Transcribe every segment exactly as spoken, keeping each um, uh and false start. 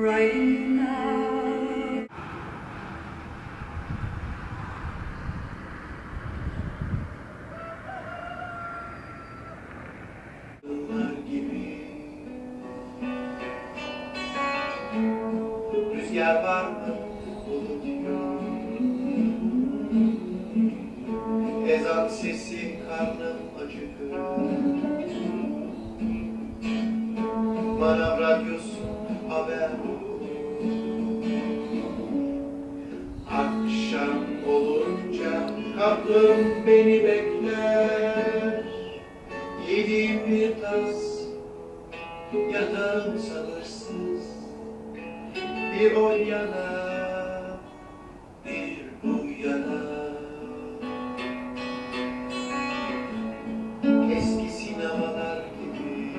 right now. Rüzgar var mı? Bulut yok. Ezan sesi, karnım acıkıyor. Manav radyosu haber olur. Akşam olunca kapım beni bekler. Yediğim bir tas, yatağım sabırsız. Bir o yana, bir bu yana. Eski sinemalar gibi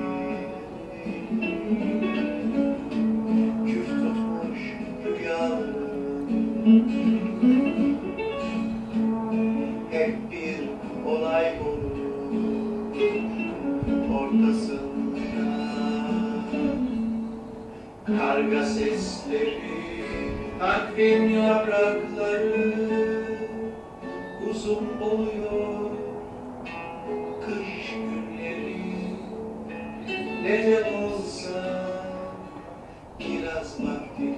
küf tutmuş rüyalarım. Hep bir olay olur ortasında. Karga sesleri, takvim yaprakları uzun oluyor. Kış günleri ne de olsa kiraz vakti